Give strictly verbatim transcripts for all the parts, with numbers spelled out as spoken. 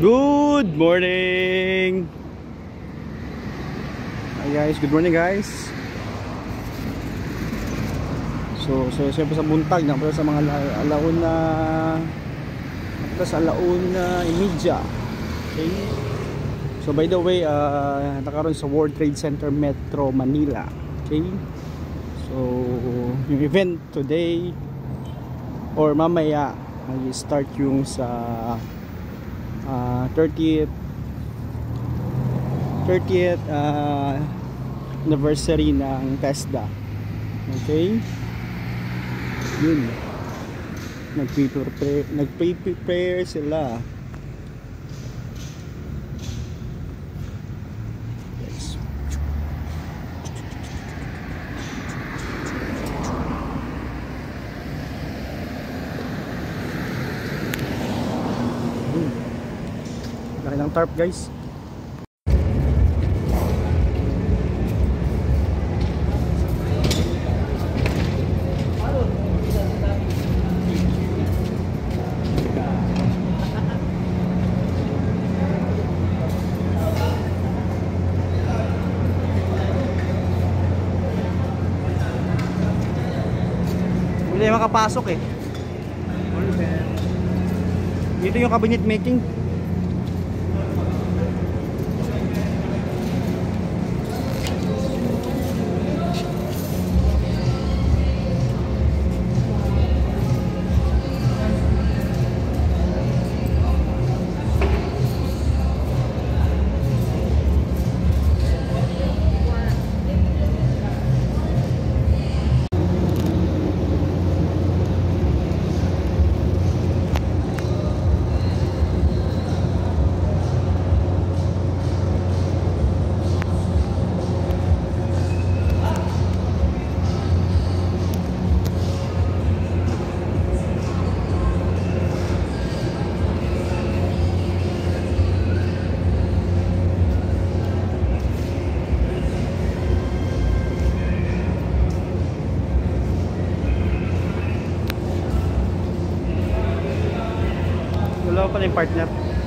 Good morning! Hi guys, good morning guys. So, so siyempre sa buntag, napunta sa mga alauna, napunta sa alauna imidya. Okay? So by the way, uh, nakaroon sa World Trade Center Metro Manila. Okay? So, yung event today or mamaya, mag-start yung sa Uh, thirtieth thirtieth uh, anniversary ng TESDA. Okay, yun, nagpe-prepare nagpe-prepare sila. Yes. Laki ng tarp guys. Hindi makapasok eh. Dito yung cabinet making. Wala pa yung partner.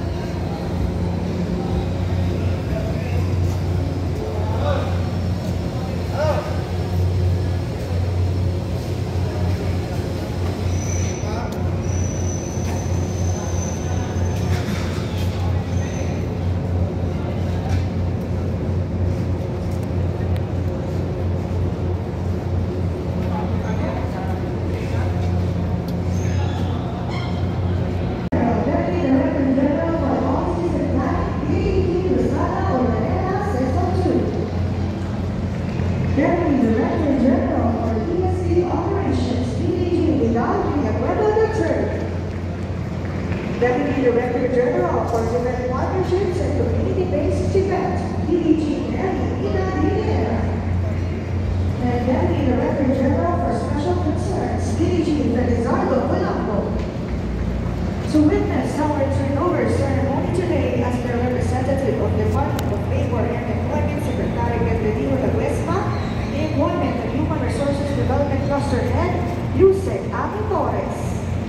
Deputy Director General for D S C Operations, D D G Hidalgo Agueda the third. Deputy Director General for Event Partnerships and Community-Based Events, D D G Nelly Ina Villar. And Deputy Director General for Special Concerns, D D G Felizardo Polanco. To witness our turnover ceremony today as the representative of Department of Labor and Employment Secretary Benedito Laguesma, the Employment and Human Resources Development Cluster Head, Yusek Ami Torres.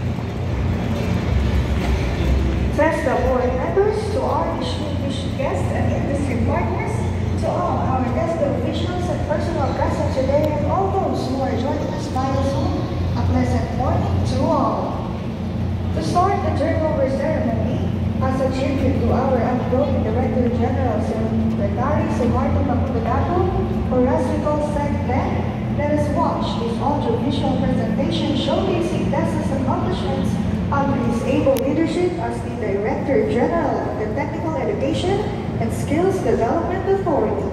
TESDA board members, to our distinguished guests and industry partners, to all our TESDA officials and personnel present today, and all those who are joining us via Zoom, a pleasant morning to all. To start the turnover ceremony, as a tribute to our outgoing Director General, Secretary Eduardo Macudagato, or as we call SecDen, let us watch this audiovisual presentation showcasing TESDA's accomplishments under his able leadership as the Director General of the Technical Education and Skills Development Authority.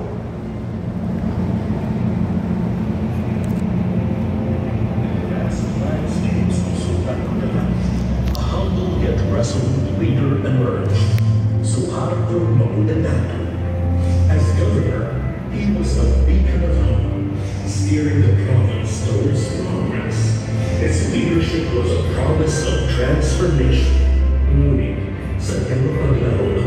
Resolute leader emerged, Suharto Macudagato. As governor, he was a beacon of hope, steering the province towards progress. His leadership was a promise of transformation, ngunit sa paglalaro